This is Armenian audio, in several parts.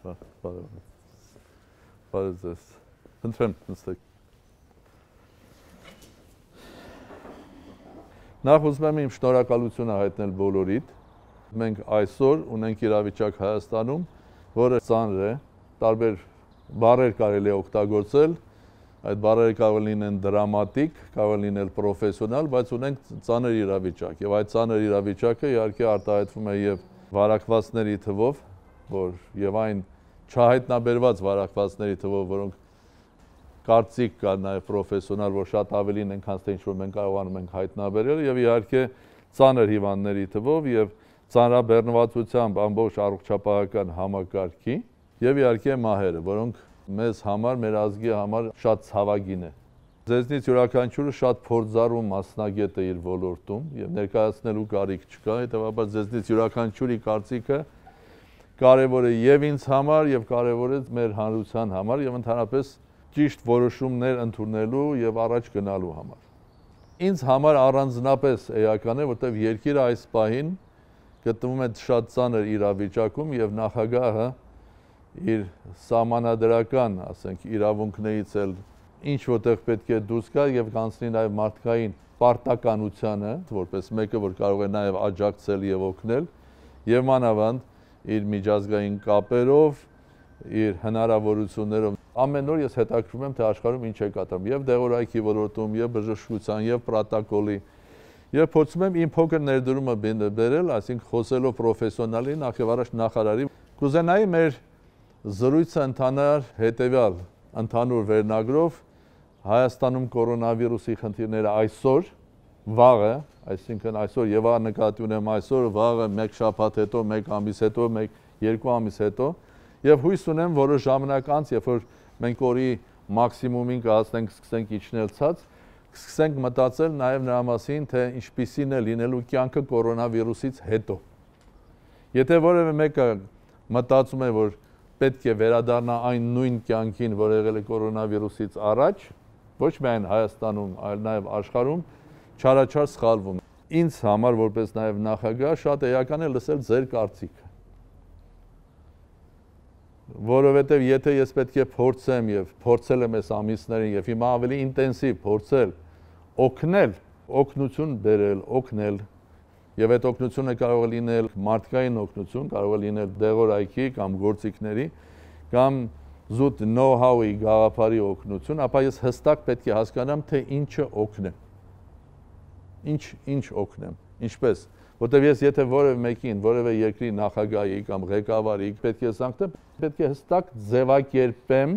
Բարև ձեզ։ Խնդրեմ, նստեք։ Նախ ուզում եմ իմ շնորհակալությունը հայտնել բոլորիդ։ Մենք այսօր ունենք իրավիճակ Հայաստանում, որը ծանր է, տարբեր բառեր կարելի է օգտագործել, այդ բառերը կարող լինեն դրամատիկ, կարող լինել պրոֆեսիոնալ, բայց ունենք ծանր իրավիճակ, եւ այդ ծանր իրավիճակը իհարկե արտահայտվում է եւ վարակվածների թվով, որ եւ այն չհայտնաբերված վարակվածների թվով, որոնք կարծիք կա նաև պրոֆեսիոնալ, որ շատ ավելին են, քան թե ինչ որ մենք կարողանում ենք հայտնաբերել, եւ իհարկե ծանր հիվանդների թվով եւ ծանրաբեռնվածությամբ ամբողջ առողջապահական համակարգի եւ իհարկե մահերը, որոնք մեզ համար, մեր ազգի համար շատ ցավագին է։ Ձեզնից յուրաքանչյուրը շատ փորձառու մասնագետ է իր ոլորտում եւ ներկայացնելու կարիք չկա, հետեւաբար ձեզնից յուրաքանչյուրի կարծիքը կարևոր է եւ ինձ համար եւ կարևոր է մեր հանրության համար եւ ընդհանրապես ճիշտ որոշումներ ընդունելու եւ առաջ գնալու համար։ Ինձ համար առանձնապես էական է, որտեղ երկիրը այս պահին գտնվում է շատ ծանր իրավիճակում եւ նախագահը իր սահմանադրական, ասենք, իրավունքներից էլ ինչ որտեղ պետք է դուրս գա եւ կանցնի նաեւ մարդկային պարտականությանը, որպես մեկը, որ կարող է նաեւ աջակցել եւ օգնել, եւ մանավանդ իր միջազգային կապերով, իր հնարավորություններով։ Ամեն օր ես հետաքրքրում եմ, թե աշխարհում ինչ է կատարվում եւ դեղորայքի ոլորտում, եւ բժշկության, եւ պրոտոկոլի, եւ փորձում եմ իմ փոքր ներդրումը բերել, այսինքն խոսելով պրոֆեսիոնալի, նախ եւ առաջ նախարարի։ Կուզենայի մեր զրույցը ընթանար հետեւյալ ընդհանուր վերնագրով Հայաստանում կորոնավիրուսի խնդիրները այսօր, վաղը, այսինքն այսօր եւ նկատի ունեմ այսօր, վաղը, մեկ շաբաթ հետո, մեկ ամիս հետո, երկու ամիս հետո, եւ հույս ունեմ, որոշ ժամանակ անց, երբ որ մենք օրի մաքսիմումին կհասնենք, սկսենք իջնել ցած, սկսենք մտածել նաեւ նրա մասին, թե ինչպիսին է լինելու կյանքը կորոնավիրուսից հետո։ Եթե որևէ մեկը մտածում է, որ պետք է վերադառնա այն նույն կյանքին, որ եղել է կորոնավիրուսից առաջ, ոչ միայն Հայաստանում, այլ նաեւ աշխարհում, չարաչար սխալվում։ Ինձ համար որպես նաեւ նախագահ շատ էական է լսել ձեր կարծիքը։ Որովհետեւ եթե ես պետք է փորձեմ եւ փորձել եմ այս ամիսներին եւ հիմա ավելի ինտենսիվ փորձել օգնել, օգնություն բերել, օգնել, եւ այդ օգնությունը կարող է լինել մարդկային օգնություն, կարող է լինել դեղորայքի կամ գործիքների կամ զուտ know-how-ի գաղափարի օգնություն, ապա ես հստակ պետք է հասկանամ, թե ինչը օգնեմ։ Ինչ օգնեմ, ինչպես, որտեղ ես եթե որևէ մեկին, որևէ երկրի նախագահի կամ ղեկավարի պետք է զանգեմ, պետք է հստակ ձևակերպեմ,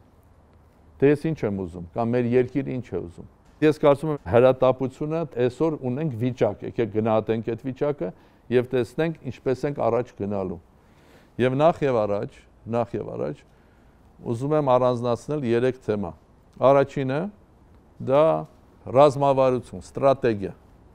թե ես ինչ եմ ուզում, կամ մեր երկիրը ինչ է ուզում։ Ես կարծում եմ հրատապությունը այսօր ունենք վիճակ, եկեք գնահատենք այդ վիճակը եւ տեսնենք ինչպես ենք առաջ գնալու։ Եվ նախ եւ առաջ ուզում եմ առանձնացնել 3 թեմա։ Առաջինը դա ռազմավարություն, ստրատեգիա։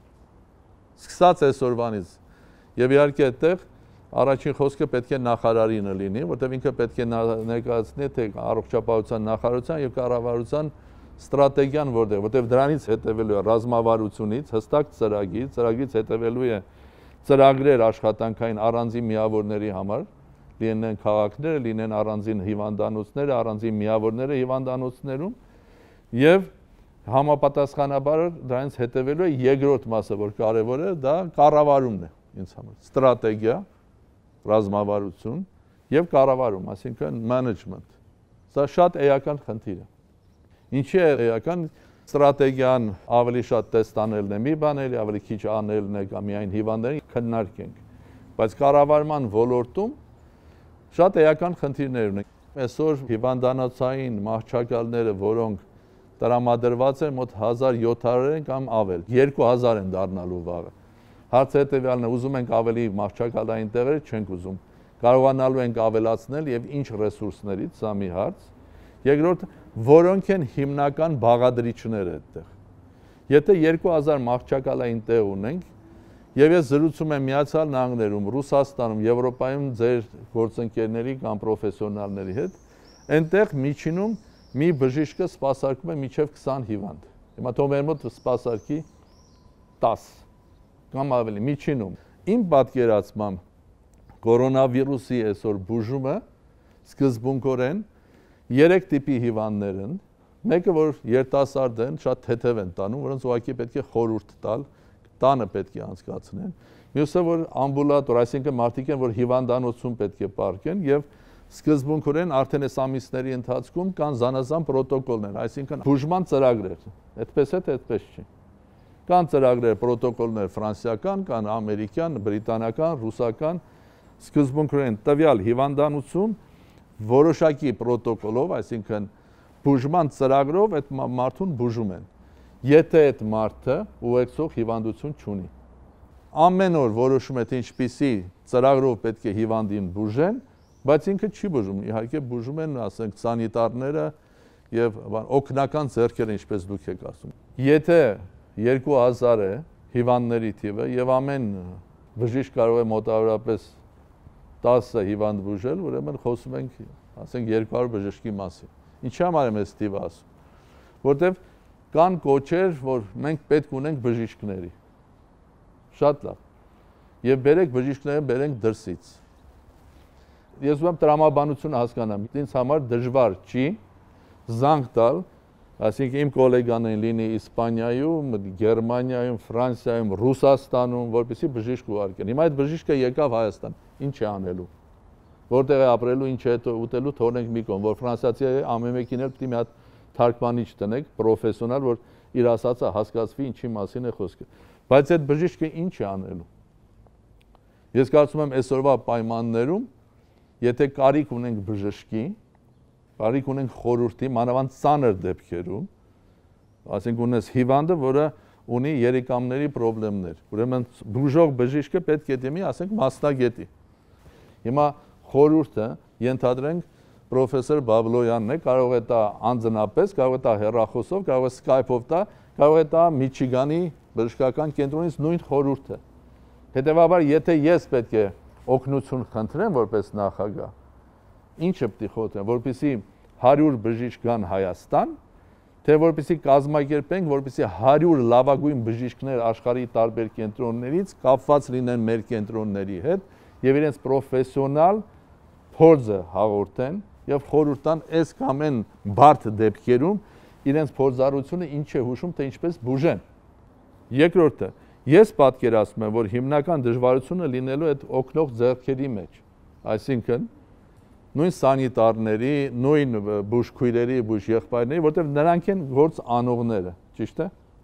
Սկսած այսօրվանից եւ իհարկե այդտեղ առաջին խոսքը պետք է նախարարինը լինի, որտեղ ինքը պետք է ներկայացնի թե առողջապահության նախարարության եւ կառավարության ստրատեգիան որտեղ դրանից հետևելու է ռազմավարությունից հստակ ծրագրից հետևելու է ծրագրեր աշխատանքային առանձին միավորների համար, լինեն քաղաքները, լինեն առանձին հիվանդանոցները, առանձին միավորները հիվանդանոցներում եւ համապատասխանաբար դրանից հետևելու է երկրորդ մասը, որ կարեւոր է, դա կառավարումն է ինձ համար։ Ստրատեգիա, ռազմավարություն եւ կառավարում, այսինքն management։ Սա շատ էական խնդիր է։ Ինչի է էական ստրատեգիան ավելի շատ տեստ անելն է մի բան, ավելի քիչ անելն է կամ միայն հիվանդներին քննարկենք։ Բայց կառավարման ոլորտում շատ էական խնդիրներ ունենք։ Այսօր հիվանդանոցային մահճակալները, որոնք տրամադրված են մոտ 1700 են կամ ավել, 2000 են դառնալու վաղը։ Հարցը հետեւյալն է, ուզում ենք ավելի մահճակալային տեղեր, չենք ուզում։ Կարողանալու ենք ավելացնել եւ ինչ ռեսուրսներից, սա մի հարց։ Երկրորդ, որոնք են հիմնական բաղադրիչները այդտեղ։ Եթե 2000 մահճակալային տեղ ունենք, եւ ես զրուցում եմ Միացյալ Նահանգներում, Ռուսաստանում, Եվրոպայում ձեր գործընկերների կամ պրոֆեսիոնալների հետ, այնտեղ միջինում մի բժիշկը սպասարկում է մինչև 20 հիվանդ։ Հիմա թող մեր մոտ սպասարկի 10 կամ ավելի միջինում։ Իմ պատկերացմամբ կորոնավիրուսի այսօր բուժումը սկզբունքորեն 3 տիպի հիվանդներ են։ Մեկը որ երիտասարդ են, շատ թեթև են տանում, որոնց ուղղակի պետք է խորհուրդ տալ, տանը պետք է անցկացնեն։ Մյուսը որ ամբուլատոր, այսինքն մարդիկ են, որ հիվանդանոցում պետք է պարկեն եւ սկզբունքորեն արդեն այս ամիսների ընթացքում կան զանազան պրոտոկոլներ, այսինքն բուժման ծրագրեր։ Այդպես է, թե այդպես չի։ Կան ծրագրեր, պրոտոկոլներ ֆրանսիական, կան ամերիկյան, բրիտանական, ռուսական, սկզբունքորեն տվյալ հիվանդանոցում որոշակի պրոտոկոլով, այսինքն բուժման ծրագրով այդ մարդուն բուժում են։ Եթե այդ մարդը ուղեկցող հիվանդություն չունի։ Ամեն օր որոշում է թե ինչպիսի ծրագրով պետք է հիվանդին բուժեն, բայց ինքը չի բուժում, իհարկե բուժում են, ասենք, սանիտարները եւ օգնական ձեռքերը, ինչպես դուք եք ասում։ Եթե 2000 է հիվանդների թիվը եւ ամեն բժիշկ կարող է մոտավորապես 10 հիվանդ բուժել, ուրեմն խոսում ենք, ասենք 200 բժշկի մասին։ Ինչի համար եմ այս թիվը ասում։ Որտեւ կան կոչեր, որ մենք պետք ունենք բժիշկների։ Շատ լավ։ Եվ բերեք բժիշկները, բերենք դրսից։ Ես ուզում եմ տրամաբանությունը հասկանամ։ Ինձ համար դժվար չի զանգ տալ, այսինքն իմ գոլեգաներին լինի Իսպանիայում, Գերմանիայում, Ֆրանսիայում, Ռուսաստանում, որպեսզի բժիշկ ուղարկեն։ Հիմա այդ բժիշկը եկավ Հայաստան, ինչ է անելու։ Որտեղ է ապրելու, ինչ է ուտելու, թողնենք մի կողմ, որ ֆրանսիացի է, ամեն մեկին էլ պետք է մի հատ թարգմանիչ տնեք, պրոֆեսիոնալ, որ իր ասածը հասկացվի, ինչի մասին է խոսքը։ Բայց այդ բժիշկը ինչ է անելու։ Ես կարծում եմ այսօրվա պայմաններում, եթե կարիք ունենք բժշկի, կարիք ունենք խորհրդի, մանավանդ ծանր դեպքերում, ասենք ունես հիվանդը, որը ունի երիկամների խնդիրներ, ուրեմն բուժող բժիշկը պետք է դիմի, ասենք մասնագետի։ Հիմա խորհուրդը ենթադրենք պրոֆեսոր Բաբլոյանն է, կարող է տա անձնապես, կարող է տա հեռախոսով, կարող է Skype-ով տա, կարող է տա Միչիգանի բժշկական կենտրոնից նույն խորհուրդը։ Հետևաբար, եթե ես պետք է օգնություն խնդրեմ որպես նախագահ, ինչը պետք է խոհեմ, որպեսզի 100 բժիշկ գան Հայաստան, թե որպեսզի կազմակերպենք, որպեսզի 100 լավագույն բժիշկներ աշխարհի տարբեր կենտրոններից կապված լինեն մեր կենտրոնների հետ եւ իրենց պրոֆեսիոնալ փորձը հաղորդեն եւ խորհուրդ տան այս կամ այն բարդ դեպքերում իրենց փորձառությունը ինչ է հուշում, թե ինչպես բուժեն։ Երկրորդը, ես պատկերացնում եմ, որ հիմնական դժվարությունը լինելու է այդ օգնող ձեռքերի մեջ, այսինքն նույն սանիտարների, նույն բուժքույրերի, բուժեղբայրների, որտեղ նրանք են գործ անողները, ճիշտ է,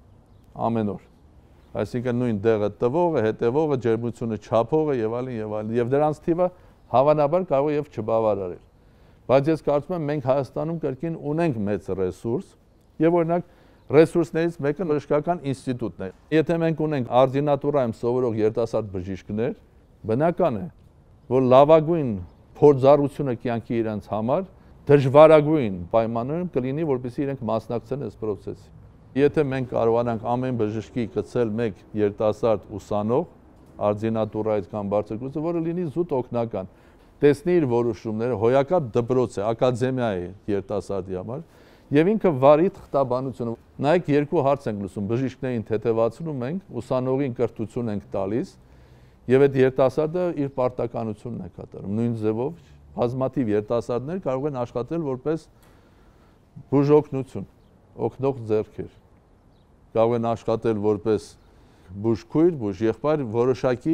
ամեն օր։ Այսինքն նույն դեղը տվողը, հետևողը, ջերմությունը չափողը եւ այլն եւ այլն, եւ դրանց թիվը հավանաբար կարող է եւ չբավարարել։ Բայց ես կարծում եմ մենք Հայաստանում կրկին ունենք մեծ ռեսուրս եւ օրինակ ռեսուրսներից մեկը բժշկական ինստիտուտն է։ Եթե մենք ունենք արդինատուրայում սովորող երիտասարդ բժիշկներ, բնական է, որ լավագույն փորձառությունը կյանքի իրենց համար դժվարագույն պայմաններում կլինի, որպեսզի իրենք մասնակցեն այս process-ի։ Եթե մենք կարողանանք ամեն բժշկի գցել մեկ երիտասարդ ուսանող արդինատուրայից կամ բարձր կուրսը, որը լինի զուտ օգնական, տեսնի իր որոշումները, հոյակապ դպրոց է, ակադեմիա է երիտասարդի համար, եւ ինքը վարի թղթաբանությունը։ Նայեք, երկու հարց ենք լսում, բժիշկներին թեթևացնում ենք, ուսանողին կրթություն ենք տալիս, եւ այդ երիտասարդը իր պարտականությունն է կատարում։ Նույն ձևով բազմաթիվ երիտասարդներ կարող են աշխատել որպես բուժօգնություն, օգնող ձեռքեր։ Կարող են աշխատել որպես բուժքույր, բուժեղբայր, որոշակի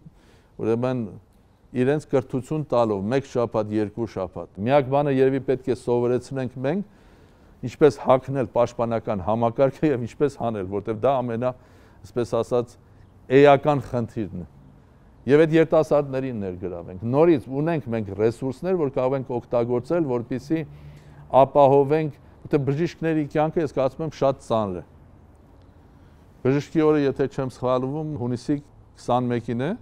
ուրեմն իրենց կրթություն տալով, 1 շաբաթ, 2 շաբաթ։ Միակ բանը երևի պետք է սովորեցնենք մենք, ինչպես հագնել պաշտպանական համակարգը եւ ինչպես հանել, որտեղ դա ամենա, այսպես ասած, էական խնդիրն է։ Եվ այդ երիտասարդներին ներգրավենք։ Նորից ունենք մենք ռեսուրսներ, որ կարող ենք օգտագործել, որպեսզի ապահովենք, որտեղ բժիշկների կյանքը ես կարծում եմ շատ ծանր է։ Բժշկի օրը, եթե չեմ սխալվում, հունիսի 21-ին է։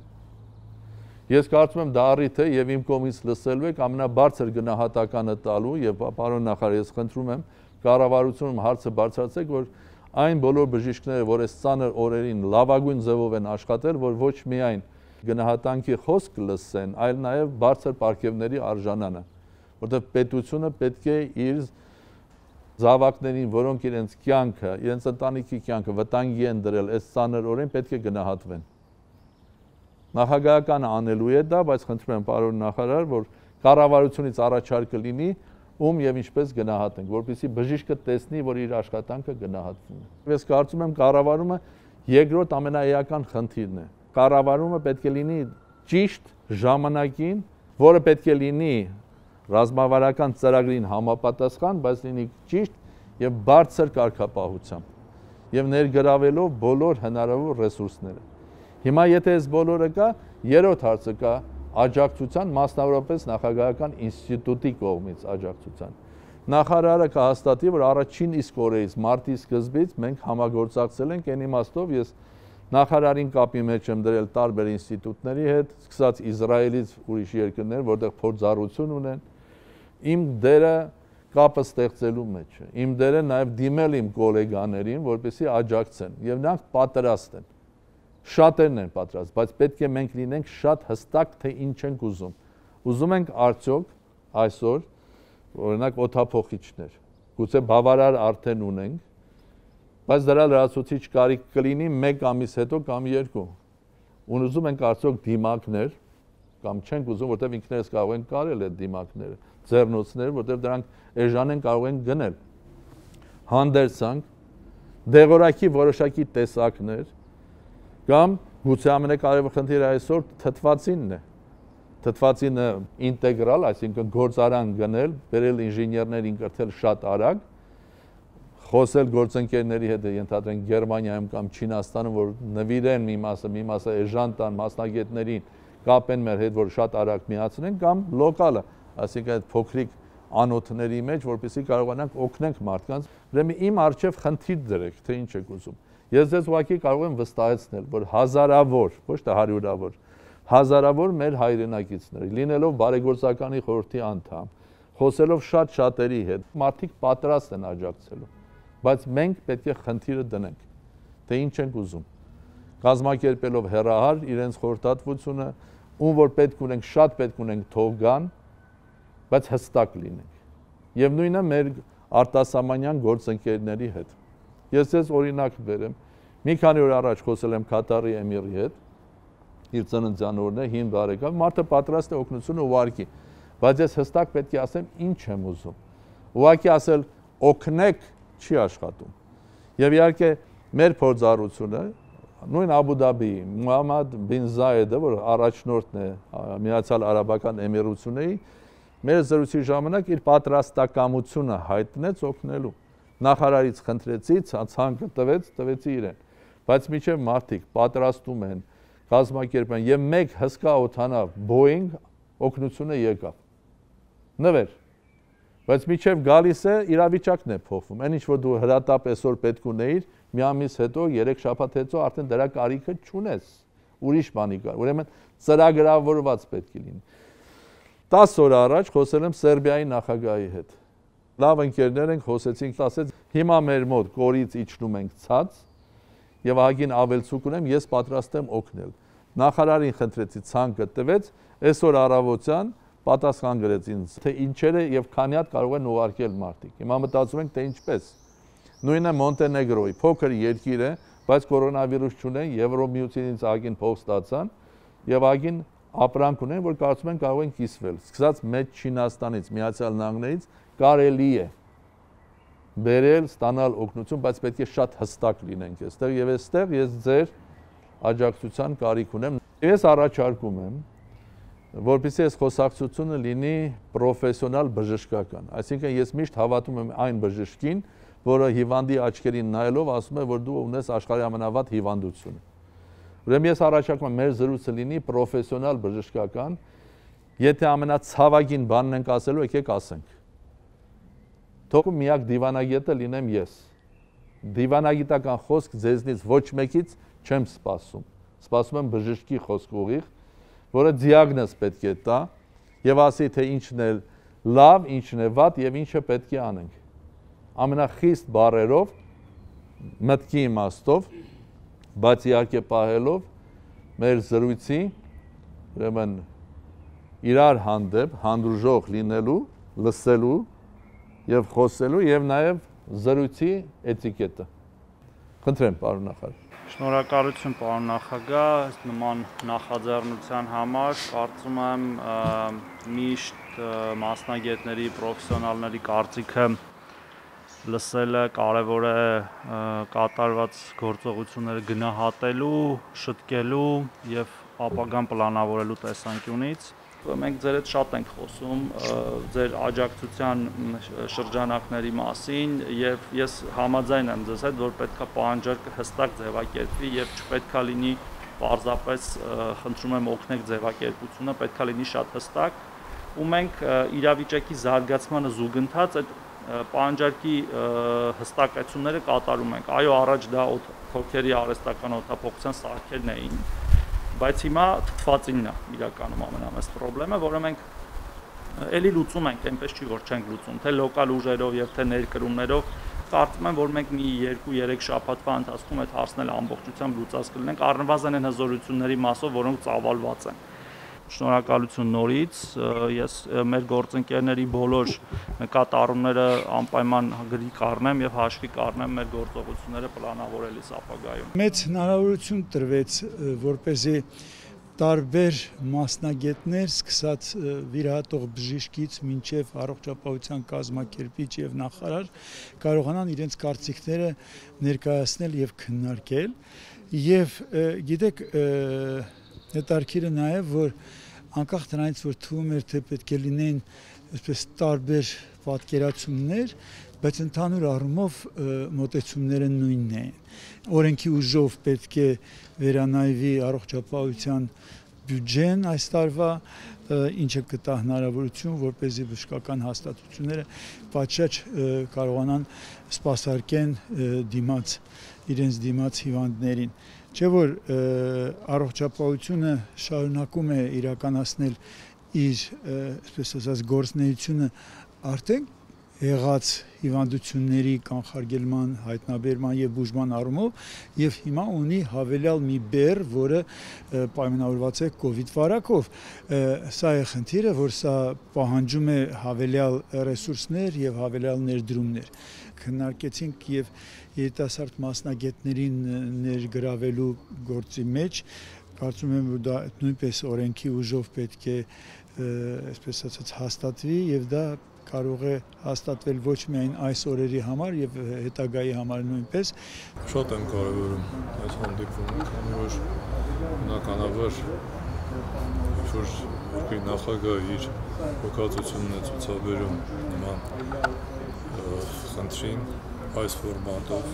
Ես կարծում եմ դա առիթ է եւ իմ կողմից լսելու եք ամենաբարձր գնահատականը տալու եւ պարոն նախարար, ես խնդրում եմ կառավարությունում հարցը բարձրացեք, որ այն բոլոր բժիշկները, որ այս ծանր օրերին լավագույն ձևով են աշխատել, որ ոչ միայն գնահատանքի խոսք լսեն, այլ նաեւ բարձր պարգևների արժանանը, որտեղ պետությունը պետք է իր զավակներին, որոնք իրենց կյանքը, իրենց ընտանիքի կյանքը վտանգի են դրել այս ծանր օրերին, պետք է գնահատվեն։ Նախագահականը անելու է դա, բայց խնդրում եմ պարոն նախարար, որ կառավարությունից առաջարկը լինի, ում եւ ինչպես գնահատենք, որպեսզի բժիշկը տեսնի, որ իր աշխատանքը գնահատվում է։ Ես կարծում եմ կառավարումը երկրորդ ամենաեական խնդիրն է։ Կառավարումը պետք է լինի ճիշտ ժամանակին, որը պետք է լինի ռազմավարական ծրագրին համապատասխան, բայց լինի ճիշտ եւ բարձր կարգապահությամբ եւ ներգրավելով բոլոր հնարավոր ռեսուրսները։ Հիմա եթե այս բոլորը կա, երրորդ հարցը կա աջակցության, մասնավորապես նախագահական ինստիտուտի կողմից աջակցության։ Նախարարը կհաստատի, որ առաջին իսկ օրերից մարտի սկզբից մենք համագործակցել ենք այն իմաստով, ես նախարարին կապի մեջ եմ դրել տարբեր ինստիտուտների հետ, սկսած Իսրայելից ուրիշ երկրներ, որտեղ փորձառություն ունեն, իմ դերը կապը ստեղծելու մեջ է։ Իմ դերը նաև դիմել իմ գոլեգաներին, որպեսզի աջակցեն, եւ նրանք պատրաստ են։ Շատերն են պատրաստ, բայց պետք է մենք լինենք շատ հստակ, թե ինչ ենք ուզում։ Ուզում ենք արդյոք այսօր, օրինակ օդափոխիչներ, գուցե բավարար արդեն ունենք, բայց դրա լրացուցիչ կարիք կլինի 1 ամիս հետո կամ 2։ Ուզում ենք արդյոք դիմակներ, կամ չենք ուզում, որտեղ ինքներս կարող ենք կարել այդ դիմակները, ձեռնոցներ, որտեղ դրանք էժան են կարող են գնել։ Հանդերձանք, դեղորայքի որոշակի տեսակներ, կամ գուցե ամենակարևոր խնդիրը այսօր թթվածինն է։ Թթվածինը ինտեգրալ, այսինքն գործարան գնել, բերել ինժեներներին կրթել շատ արագ, խոսել գործընկերների հետ, ենթադրենք Գերմանիայում կամ Չինաստանում, որ նվիրեն մի մասը էժան տան մասնագետներին, կապեն մեր հետ, որ շատ արագ միացնեն, կամ լոկալը, այսինքն այդ փոքրիկ անոթների մեջ, որպեսզի կարողանանք օգնենք մարդկանց։ Ուրեմն իմ առջև խնդիր դրեք, թե ինչ եք ուզում։ Ես ձեզ ուղղակի կարող եմ վստահեցնել, որ հազարավոր, ոչ թե հարյուրավոր, հազարավոր մեր հայրենակիցներ, լինելով բարեգործականի խորհրդի անդամ, խոսելով շատ շատերի հետ, մարդիկ պատրաստ են աջակցելու, բայց մենք պետք է խնդիրը դնենք, թե ինչ ենք ուզում, կազմակերպելով հեռահար իրենց խորհրդատվությունը, ում որ պետք ունենք, շատ պետք ունենք թող գան, բայց հստակ լինենք։ Եվ նույնը մեր արտասահմանյան գործընկերների հետ։ Ես ձեզ օրինակ բերեմ, մի քանի օր առաջ խոսել եմ Կատարի էմիրի հետ, իր ծննդյան օրն է, հին բարեկամ, մարդը պատրաստ է օգնությունը ուղարկի, բայց ես հստակ պետք է ասեմ ինչ եմ ուզում։ Ուղարկի ասել օգնեք չի աշխատում։ Եվ իհարկե մեր փորձառությունը, նույն Աբու Դաբիի Մուհամմադ բին Զայեդը, որ առաջնորդն է Միացյալ Արաբական Էմիրությունների, մեր զրույցի ժամանակ իր պատրաստակամությունը հայտնեց օգնելու։ Նախարարից խնդրեցի, ցանկը տվեցի իրեն, բայց մինչև մարդիկ պատրաստում են, կազմակերպեն եւ մեկ հսկա օդանավ Boeing օգնությունը եկավ։ Նվեր։ Բայց մինչև գալիս է իրավիճակն է փոխվում։ Այն ինչ որ դու հրատապ այսօր պետք ունեիր, մի ամիս հետո, 3 շաբաթ հետո արդեն դրա կարիքը չունես։ Ուրիշ բանի կար։ Ուրեմն ծրագրավորված պետք է լինի։ 10 օր առաջ խոսել եմ Սերբիայի նախագահի հետ։ Լավ ընկերներ ենք, խոսեցինք, ասեց, հիմա մեր մոտ կորից իջնում ենք ցած եւ ահագին ավելցուկ ունեմ, ես պատրաստ եմ օգնել։ Նախարարին խնդրեցի, ցանկը տվեց, այսօր առավոտյան պատասխան գրեց ինձ, թե ինչեր է եւ քանի հատ կարող են ուղարկել մարդիկ։ Հիմա մտածում ենք, թե ինչպես։ Նույնը Մոնտենեգրոյի փոքր երկիր է, բայց կորոնավիրուս չունեն, Եվրոմիությունից ահագին փող ստացան եւ ահագին ապրանք ունեն, որ կարծում են կարող են կիսվել։ Սկսած մեծ Չինաստանից, Միացյալ Նահանգներից կարելի է բերել, ստանալ օգնություն, բայց պետք է շատ հստակ լինենք այստեղ եւ այստեղ ես ձեր աջակցության կարիք ունեմ։ Ես առաջարկում եմ, որպեսզի այս խոսակցությունը լինի պրոֆեսիոնալ բժշկական։ Այսինքն ես միշտ հավատում եմ այն բժշկին, որը հիվանդի աչքերին նայելով ասում է, որ դու ունես աշխարհի ամենավատ հիվանդությունը։ Ուրեմն ես առաջարկում եմ մեր զրույցը լինի պրոֆեսիոնալ բժշկական, եթե ամենացավագին բանն ենք ասելու, եկեք ասենք։ Թող միակ դիվանագետը լինեմ ես։ Դիվանագիտական խոսք ձեզնից ոչ մեկից չեմ սպասում։ Սպասում եմ բժշկի խոսք ուղիղ, որը դիագնոզ պետք է տա եւ ասի, թե ինչն է լավ, ինչն է վատ եւ ինչը պետք է անենք։ Ամենախիստ բառերով, մտքի իմաստով, բայց իհարկե պահելով մեր զրույցի, ուրեմն իրար հանդեպ հանդուրժող լինելու, լսելու եւ խոսելու եւ նաեւ զրույցի էտիկետը։ Խնդրեմ, պարոն նախարար։ Շնորհակալություն, պարոն նախագահ, նման նախաձեռնության համար, կարծում եմ միշտ այդ մասնագետների, պրոֆեսիոնալների կարծիքը լսելը կարևոր է կատարված գործողությունները գնահատելու, շտկելու եւ ապագան պլանավորելու տեսանկյունից։ Մենք ձեր հետ շատ ենք խոսում ձեր աջակցության շրջանակների մասին եւ ես համաձայն եմ ձեզ հետ, որ պետքա պահանջարկը հստակ ձևակերպվի եւ չպետքա լինի պարզապես խնդրում եմ օգնեք ձևակերպությունը, պետքա լինի շատ հստակ ու մենք իրավիճակի զարգացմանը զուգընթաց այդ պահանջարկի հստակեցումները կատարում ենք։ Այո, առաջ դա թոքերի արհեստական օդափոխության սարքերն էին, բայց հիմա թթվածինն է իրականում ամենամեծ խնդրը, որը մենք էլի լուծում ենք, այնպես չի որ չենք լուծում, թե լոկալ ուժերով եւ թե ներկրումներով, կարծում եմ, որ մենք մի 2-3 շաբաթվա ընթացքում այդ հարցն էլ ամբողջությամբ լուծած կլինենք, առնվազն այն հզորությունների մասով, որոնք ծավալված են։ Շնորհակալություն նորից, ես մեր գործընկերների բոլոր նկատառումները անպայման գրի կառնեմ եւ հաշվի կառնեմ մեր գործողությունները պլանավորելիս ապագայում։ Մեծ հնարավորություն տրվեց, որպեսզի տարբեր մասնագետներ, սկսած վիրահատող բժիշկից մինչև առողջապահության կազմակերպիչ եւ նախարար կարողանան իրենց կարծիքները ներկայացնել եւ քննարկել եւ գիտեք հետաքրքիրը նաեւ որ անկախ դրանից որ թվում էր թե պետք է լինեն այսպես տարբեր պատկերացումներ, բայց ընդհանուր առումով մոտեցումները նույնն են։ Օրենքի ուժով պետք է վերանայվի առողջապահության բյուջեն այս տարվա, ինչը կտա հնարավորություն, որպեսզի բժշկական հաստատությունները պատշաճ կարողանան սպասարկեն իրենց դիմաց հիվանդներին։ Չէ որ առողջապահությունը շարունակում է իրականացնել իր այսպես ասած գործունեությունը արդեն եղած հիվանդությունների կանխարգելման, հայտնաբերման եւ բուժման առումով եւ հիմա ունի հավելյալ մի բեռ, որը պայմանավորված է կոവിഡ് վարակով։ Սա է խնդիրը, որ սա պահանջում է հավելյալ ռեսուրսներ եւ հավելյալ ներդրումներ։ Քննարկեցինք եւ երիտասարդ մասնագետներին ներգրավելու գործի մեջ, կարծում եմ որ դա նույնպես օրենքի ուժով պետք է այսպես ասած հաստատվի եւ դա կարող է հաստատվել ոչ միայն այս օրերի համար եւ հետագայի համար նույնպես։ Շատ եմ կարևորում այս հանդիպումը, քանի որ բնականաբար որ երկրի նախագահը իր հոգացությունն է ցուցաբերում նման խնդրին այս ֆորմատով,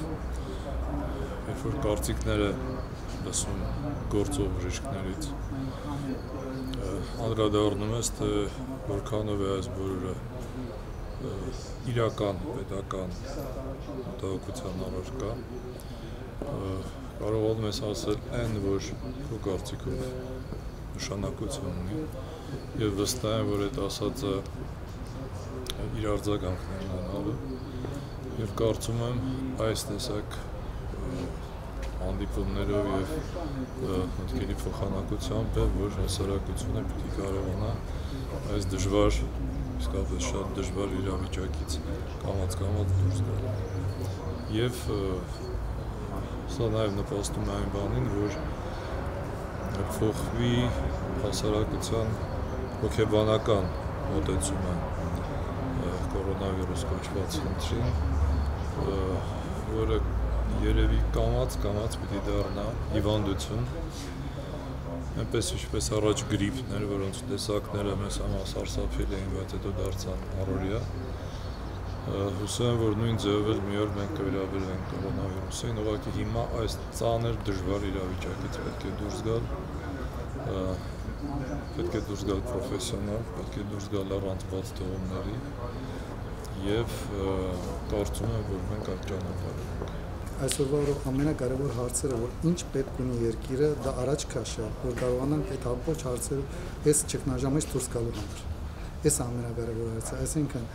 երբ որ կարծիքները լսում գործող բժիշկներից անդրադառնում ես, թե որքանով է այս բոլորը իրական, պետական մտահոգության առարկա, կարողանում ես ասել այն, որ քո կարծիքով նշանակություն ունի եւ վստահ եմ, որ այդ ասածը իր արձագանքն է ունենալու եւ կարծում եմ այս տեսակ հանդիպումներով եւ մտքերի փոխանակությամբ է, որ հասարակությունը պիտի կարողանա այս դժվար, իսկապես շատ դժվար իրավիճակից կամաց դուրս գալ։ Եվ սա նաեւ նպաստում է այն բանին, որ փոխվի հասարակության հոգեբանական մոտեցումը կորոնավիրուս կոչված խնդրին, որը երևի կամաց պիտի դառնա հիվանդություն, այնպես ինչպես առաջ գրիպներ, որոնց տեսակները մեզ համար սարսափելի էին, բայց հետո դարձան առօրյա։ Հուսում եմ, որ նույն ձևով էլ մի օր մենք կվերաբերվենք կորոնավիրուսին, ուղղակի հիմա այս ծանր դժվար իրավիճակից պետք է դուրս գալ պրոֆեսիոնալ, պետք է դուրս գալ առանց բաց թողումների եւ կարծում եմ, որ մենք այդ ճանապարհով ենք։ Այսօրվա ամենակարևոր հարցերը, որ ինչ պետք ունի երկիրը, դա առաջ քաշել, որ կարողանան այդ ամբողջ հարցերը այս ճգնաժամից դուրս գալու համար։ Այս ամենակարևոր հարցը, այսինքն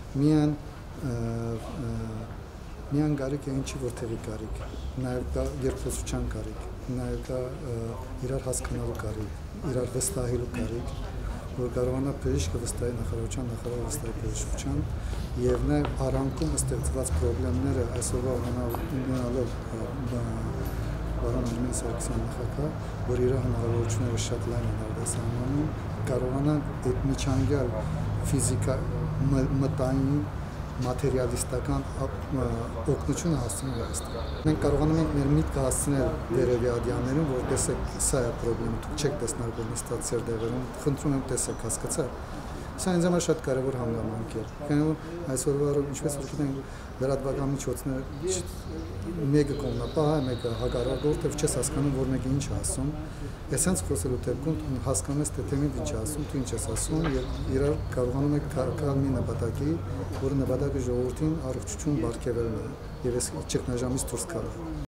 միան կարիք է ինչի որտեղի կարիք, նաև կա երկխոսության կարիք, նաև կա իրար հասկանալու կարիք, իրար վստահելու կարիք, որ կարողանա բժիշկը վստահի նախարարության, նախարարը վստահի բժշկության եւ նաեւ առանքում ստեղծված խնդիրները այսօրվա ունենալով բարոն Արմեն Սարգսյան նախագահ, որ իր հնարավորությունները շատ լայն են արտասահմանում, կարողանան այդ միջանկյալ ֆիզիկա մտային մատերիալիստական օգնությունը հասցնել Հայաստան։ Մենք կարողանում ենք մեր միտքը հասցնել դերևի ադիաներին, որ տեսեք, սա է խնդրումը, դուք չեք տեսնել, որ նստած սերտերում, խնդրում եմ տեսեք, հասկացա։ Սա ինձ համար շատ կարևոր հանգամանք է։ Կանոն այսօրվա ինչպես որ գիտենք լրատվական միջոցները մեկը կողմնապահ է, մեկը հակառակ, որտեղ չես հասկանում, որ մեկը ինչ է ասում։ Այսպես խոսելու դեպքում հասկանում ես, թե թեմին ինչ է ասում, դու ինչ ես ասում եւ իրար կարողանում եք կարգալ մի նպատակի, որը նպատակը ժողովրդին առողջություն բարգեւելն է եւ այս ճգնաժամից դուրս գալը։